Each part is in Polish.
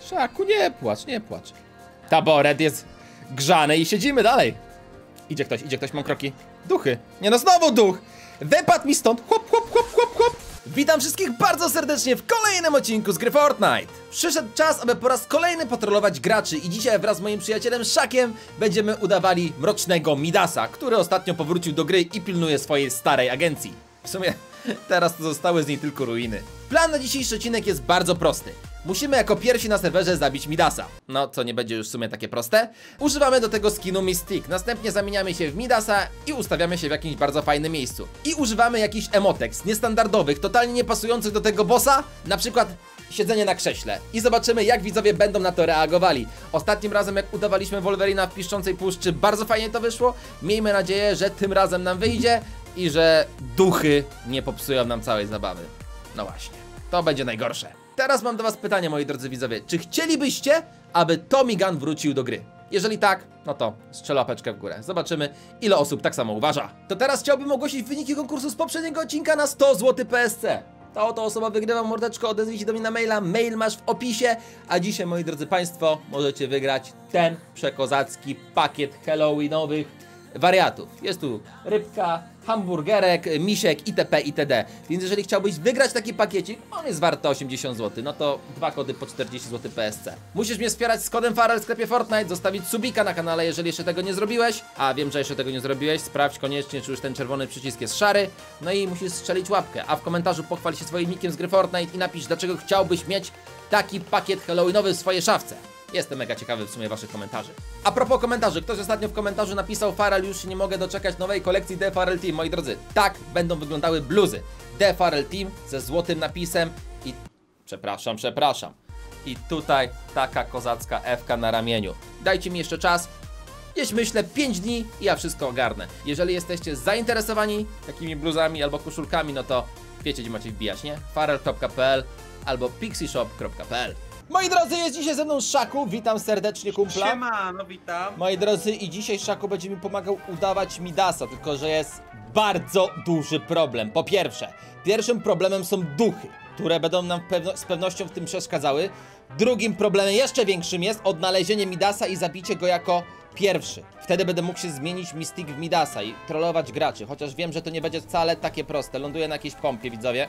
Szaku, nie płacz, nie płacz. Taboret jest grzany i siedzimy dalej. Idzie ktoś, mam kroki. Duchy. Nie no, znowu duch. Wypadł mi stąd. Chłop, chłop, chłop, chłop, chłop. Witam wszystkich bardzo serdecznie w kolejnym odcinku z gry Fortnite. Przyszedł czas, aby po raz kolejny patrolować graczy i dzisiaj wraz z moim przyjacielem Szakiem będziemy udawali mrocznego Midasa, który ostatnio powrócił do gry i pilnuje swojej starej agencji. W sumie teraz to zostały z niej tylko ruiny. Plan na dzisiejszy odcinek jest bardzo prosty. Musimy jako pierwsi na serwerze zabić Midasa. No, co nie będzie już w sumie takie proste. Używamy do tego skinu Mystic. Następnie zamieniamy się w Midasa i ustawiamy się w jakimś bardzo fajnym miejscu. I używamy jakichś emotek z niestandardowych, totalnie niepasujących do tego bossa. Na przykład siedzenie na krześle. I zobaczymy, jak widzowie będą na to reagowali. Ostatnim razem, jak udawaliśmy Wolverina w Piszczącej Puszczy, bardzo fajnie to wyszło. Miejmy nadzieję, że tym razem nam wyjdzie i że duchy nie popsują nam całej zabawy. No właśnie, to będzie najgorsze. Teraz mam do was pytanie, moi drodzy widzowie. Czy chcielibyście, aby Tommy Gun wrócił do gry? Jeżeli tak, no to strzel łapeczkę w górę. Zobaczymy, ile osób tak samo uważa. To teraz chciałbym ogłosić wyniki konkursu z poprzedniego odcinka na 100 zł PSC. Ta oto osoba wygrywa, mordeczko, odezwij się do mnie na maila. Mail masz w opisie. A dzisiaj, moi drodzy państwo, możecie wygrać ten przekozacki pakiet halloweenowych wariatów. Jest tu rybka, hamburgerek, misiek itp. itd. Więc jeżeli chciałbyś wygrać taki pakiecik, on jest warty 80 zł, no to dwa kody po 40 zł PSC. Musisz mnie wspierać z kodem Farel w sklepie Fortnite, zostawić subika na kanale, jeżeli jeszcze tego nie zrobiłeś. A wiem, że jeszcze tego nie zrobiłeś, sprawdź koniecznie, czy już ten czerwony przycisk jest szary. No i musisz strzelić łapkę, a w komentarzu pochwal się swoim nickiem z gry Fortnite i napisz, dlaczego chciałbyś mieć taki pakiet halloweenowy w swojej szafce. Jestem mega ciekawy w sumie waszych komentarzy. A propos komentarzy, ktoś ostatnio w komentarzu napisał: Farel, już się nie mogę doczekać nowej kolekcji The Farel Team. Moi drodzy, tak będą wyglądały bluzy The Farel Team ze złotym napisem i... Przepraszam. I tutaj taka kozacka F-ka na ramieniu. Dajcie mi jeszcze czas. Jeśli myślę 5 dni i ja wszystko ogarnę. Jeżeli jesteście zainteresowani takimi bluzami albo koszulkami, no to wiecie, gdzie macie wbijać, nie? farel.pl albo pixieshop.pl. Moi drodzy, jest dzisiaj ze mną Szaku, witam serdecznie kumpla. Siema, no witam. Moi drodzy, i dzisiaj Szaku będzie mi pomagał udawać Midasa, tylko że jest bardzo duży problem. Po pierwsze, pierwszym problemem są duchy, które będą nam z pewnością w tym przeszkadzały. Drugim problemem jeszcze większym jest odnalezienie Midasa i zabicie go jako pierwszy. Wtedy będę mógł się zmienić Mystic w Midasa i trollować graczy, chociaż wiem, że to nie będzie wcale takie proste. Ląduję na jakiejś pompie, widzowie.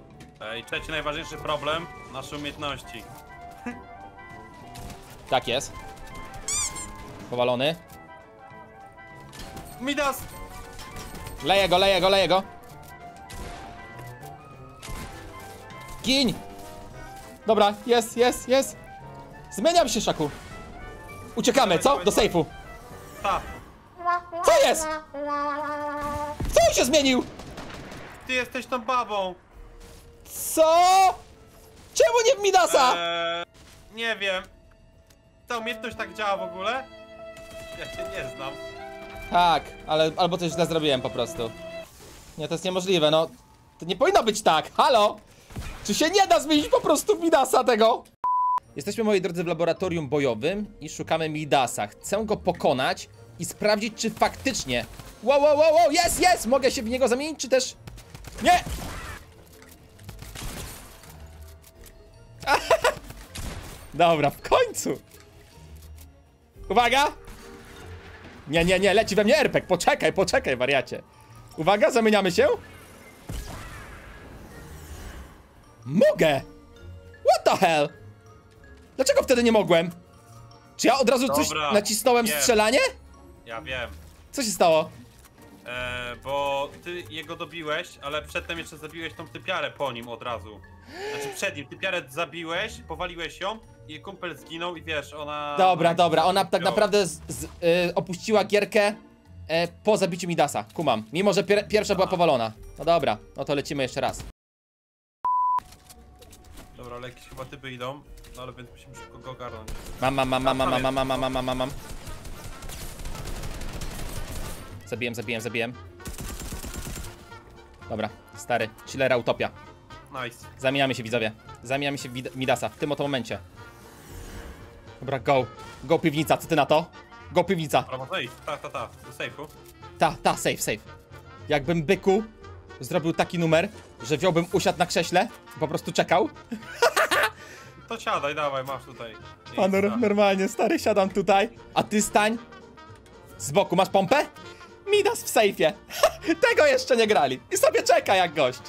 I trzeci najważniejszy problem, nasze umiejętności. Tak jest. Powalony. Midas! Leję go. Gin! Dobra, jest. Zmieniam się, Szaku. Uciekamy, co? Do sejfu. Ta! Co jest? Co on się zmienił? Ty jesteś tą babą! Co? Czemu nie w Midasa? Nie wiem. Ta umiejętność tak działa w ogóle? Ja się nie znam. Tak, ale albo coś źle zrobiłem po prostu. Nie, to jest niemożliwe, no. To nie powinno być tak, halo? Czy się nie da zmienić po prostu Midasa tego? Jesteśmy, moi drodzy, w laboratorium bojowym i szukamy Midasa. Chcę go pokonać i sprawdzić, czy faktycznie... Wow, jest! Mogę się w niego zamienić, czy też... Nie! Dobra, w końcu! Uwaga! Nie, leci we mnie RPG. Poczekaj, wariacie. Uwaga, zamieniamy się. Mogę! What the hell? Dlaczego wtedy nie mogłem? Czy ja od razu coś nacisnąłem strzelanie? Ja wiem. Co się stało? Bo ty jego dobiłeś, ale przedtem jeszcze zabiłeś tą typiarę po nim od razu. Znaczy przed nim, typiarę zabiłeś, powaliłeś ją i kumpel zginął i wiesz, ona... Dobra, ona tak naprawdę opuściła gierkę po zabiciu Midasa, kumam. Mimo, że pierwsza była powalona. No dobra, no to lecimy jeszcze raz. Dobra, ale jakieś chyba typy idą, no ale więc musimy szybko go ogarnąć. Mam. Zabiłem. Dobra, stary, chillera utopia. Nice. Zamieniamy się, widzowie. Zamieniamy się w Midasa w tym oto momencie. Dobra, go piwnica, co ty na to? Go piwnica. Prawo safe, do safe'u. Safe. Jakbym byku zrobił taki numer, że wziąłbym, usiadł na krześle i po prostu czekał. to siadaj, dawaj, masz tutaj. Normalnie, stary, siadam tutaj, a ty stań z boku. Masz pompę? Midas w sejfie. Tego jeszcze nie grali. I sobie czeka jak gość.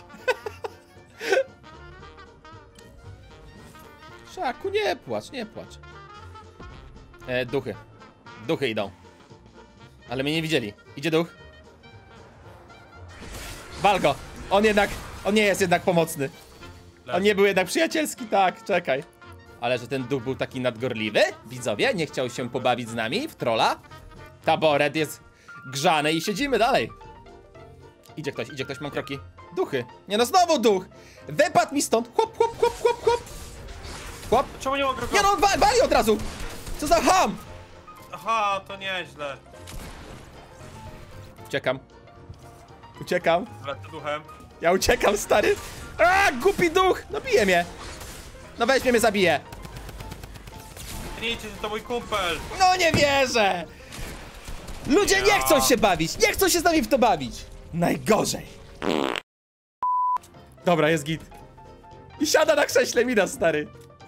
Szaku, nie płacz, nie płacz. Duchy. Duchy idą. Ale mnie nie widzieli. Idzie duch. Wal go. On nie jest jednak pomocny. On nie był jednak przyjacielski, tak, czekaj. Ale że ten duch był taki nadgorliwy? Widzowie, nie chciał się pobawić z nami w trolla? Taboret jest grzany i siedzimy dalej. Idzie ktoś, mam kroki. Duchy. Nie no, znowu duch! Wypadł mi stąd. Chłop. Chłop. Czemu nie mogę go... Nie no, wali od razu! Co za ham! Aha, to nieźle. Uciekam. Lecę duchem. Ja uciekam, stary. A, głupi duch! No bije mnie. No weź mnie zabije. Nie idźcie, to mój kumpel. No nie wierzę! Ludzie nie chcą się bawić! Nie chcą się z nami w to bawić! Najgorzej! Dobra, jest git. I siada na krześle Midas, stary.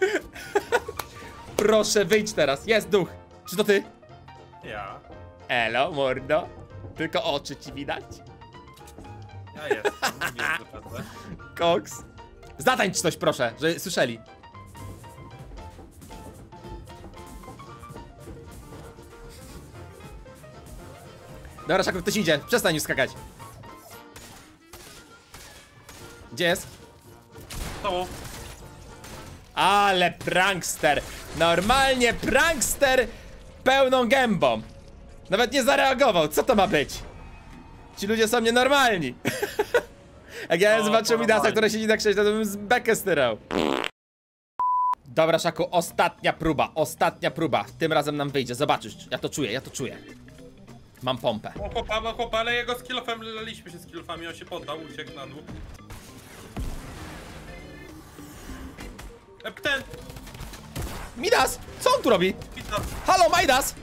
Proszę, wyjdź teraz. Jest duch. Czy to ty? Ja. Elo, mordo. Tylko oczy ci widać. Ja jestem. Nie wypadnę. Koks. Zatańcz coś, proszę, że słyszeli. Dobra, Szaku, ktoś idzie. Przestań już skakać. Gdzie jest? Tobą. Ale prankster. Normalnie prankster pełną gębą. Nawet nie zareagował. Co to ma być? Ci ludzie są nienormalni. Jak ja zobaczył Midasa, który siedzi na krześle, to bym z bekę styrał. Dobra, Szaku, ostatnia próba. Tym razem nam wyjdzie, zobaczysz. Ja to czuję. Mam pompę. Ma chłopa, ale jego skillofem laliśmy się skillofami, on się poddał, uciekł na dół. Ten! Midas! Co on tu robi? Midas! Halo, Midas!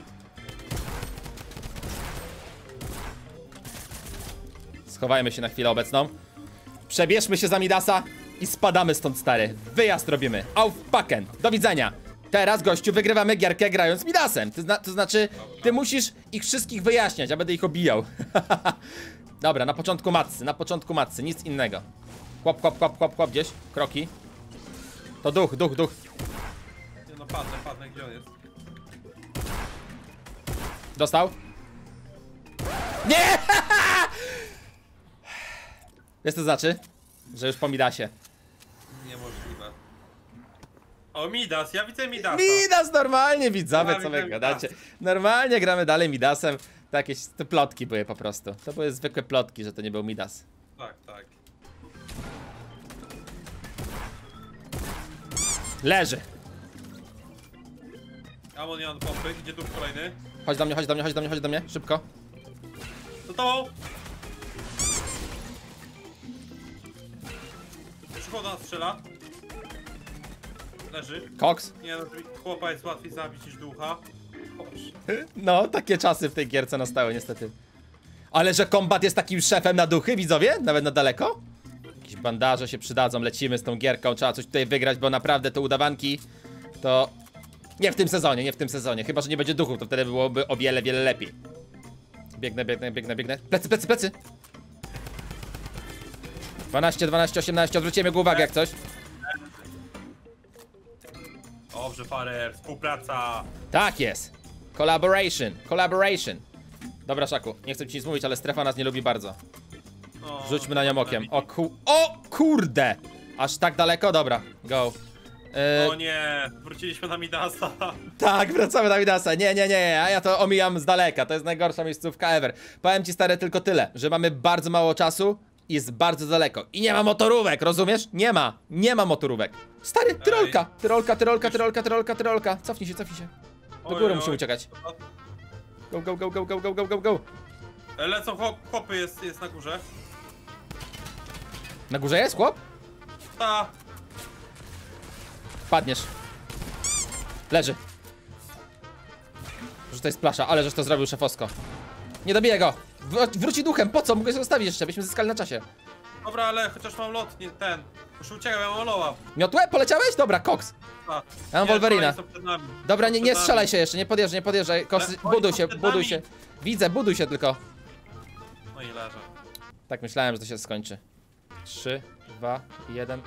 Schowajmy się na chwilę obecną. Przebierzmy się za Midasa i spadamy stąd, stary. Wyjazd robimy. Auf Packen. Do widzenia. Teraz, gościu, wygrywamy gierkę grając Midasem. To znaczy, ty musisz ich wszystkich wyjaśniać, a będę ich obijał. Dobra, na początku matcy, nic innego. Chłop, gdzieś. Kroki. To duch. Nie no, padnę, gdzie on jest? Dostał? Nie! Wiesz co to znaczy? Że już po Midasie. Niemożliwe. O, Midas, ja widzę Midasa. Midas normalnie, widzowie, co wy widzę gadacie. Midasa. Normalnie gramy dalej Midasem. To jakieś to plotki były po prostu. To były zwykłe plotki, że to nie był Midas. Tak. Leży. Amon nie mam pompy, idzie tu kolejny. Chodź do mnie, szybko. To tobą! Przychoda strzela. Leży. Koks. Nie no, chłopa jest łatwiej zabić niż ducha. Boże. No, takie czasy w tej gierce nastały niestety. Ale że kombat jest takim szefem na duchy, widzowie? Nawet na daleko? Jakieś bandaże się przydadzą, lecimy z tą gierką. Trzeba coś tutaj wygrać, bo naprawdę te udawanki to... Nie w tym sezonie. Chyba że nie będzie duchów, to wtedy byłoby o wiele lepiej. Biegnę. Plecy! 12, 18, odwrócimy go uwagę jak coś. Dobrze, Farer, współpraca. Tak jest. Collaboration. Dobra, Szaku, nie chcę ci nic mówić, ale strefa nas nie lubi bardzo. No, Rzućmy na nią okiem. O kurde! Aż tak daleko? Dobra, go. O nie, wróciliśmy na Midasa. Tak, wracamy na Midasa. Nie, a ja to omijam z daleka. To jest najgorsza miejscówka ever. Powiem ci, stary, tylko tyle, że mamy bardzo mało czasu i jest bardzo daleko. I nie ma motorówek, rozumiesz? Nie ma motorówek. Stary, tyrolka. Cofnij się. Do góry musimy uciekać. Go. Lecą chłopy, jest na górze. Na górze jest chłop? Ta. Padniesz. Leży. Że to jest plasza, ale żeś to zrobił szefowsko. Nie dobiję go. Wróci duchem, po co? Mogę się zostawić jeszcze, byśmy zyskali na czasie. Dobra, ale chociaż mam lot, nie ten. Muszę uciekać, ja mam loła. Miotłe? Poleciałeś? Dobra, koks. Ja mam Wolverina. Przed nami. Dobra, nie Przed strzelaj nami. się jeszcze, nie podjeżdżaj. Kosy, Ale buduj oni się, są przed buduj nami. się. Widzę, buduj się tylko. No i leżę. Tak myślałem, że to się skończy. 3, 2, 1.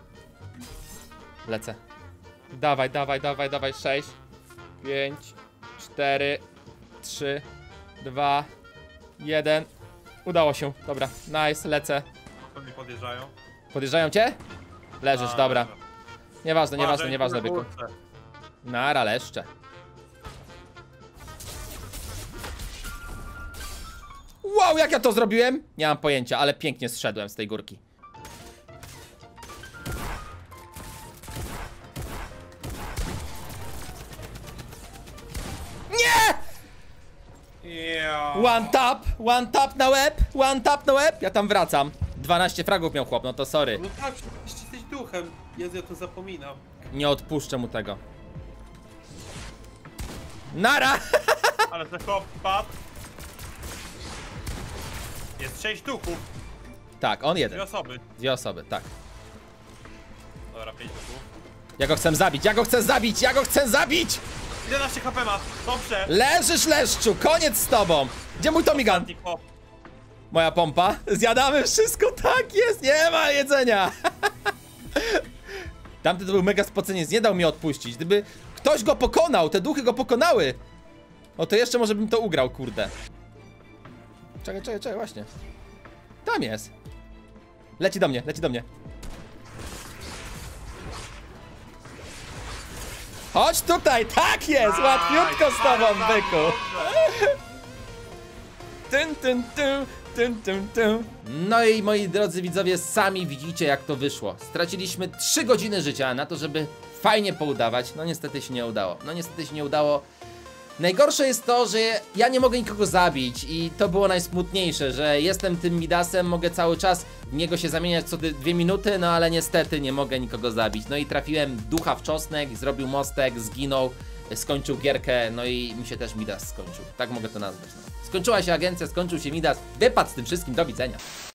Lecę. Dawaj. 6, 5, 4, 3, 2, 1. Udało się. Dobra, nice, lecę. Pewnie podjeżdżają. Podjeżdżają cię? Leżysz, A, dobra. leżę. Nieważne, byku. Kurczę. Nara, leszcze. Wow, jak ja to zrobiłem? Nie mam pojęcia, ale pięknie zszedłem z tej górki. Nie! Yeah. One tap na łeb. Ja tam wracam. 12 fragów miał chłop, no to sorry. No tak, jesteś duchem. Jezu, ja to zapominam. Nie odpuszczę mu tego. Nara! Ale ten chłop padł. Jest 6 duchów. Tak, on 2 jeden. osoby. 2 osoby, tak. Dobra, 5 duchów. Ja go chcę zabić! 11 HP ma. Dobrze. Leżysz, leszczu, koniec z tobą! Gdzie mój Tommy Gun? Ostatni chłop. Moja pompa. Zjadamy wszystko, tak jest, nie ma jedzenia. Tamty to był mega spoceniec, nie dał mi odpuścić. Gdyby ktoś go pokonał, te duchy go pokonały, o to jeszcze może bym to ugrał, kurde. Czekaj, właśnie. Tam jest. Leci do mnie. Chodź tutaj, tak jest, łatwiutko z tobą, byku. No i moi drodzy widzowie, sami widzicie jak to wyszło. Straciliśmy 3 godziny życia na to, żeby fajnie poudawać. No niestety się nie udało. Najgorsze jest to, że ja nie mogę nikogo zabić i to było najsmutniejsze, że jestem tym Midasem, mogę cały czas w niego się zamieniać co 2 minuty, no ale niestety nie mogę nikogo zabić. No i trafiłem ducha w czosnek, zrobił mostek, zginął, skończył gierkę, no i mi się też Midas skończył. Tak mogę to nazwać. No. Skończyła się agencja, skończył się Midas, wypadł z tym wszystkim, do widzenia.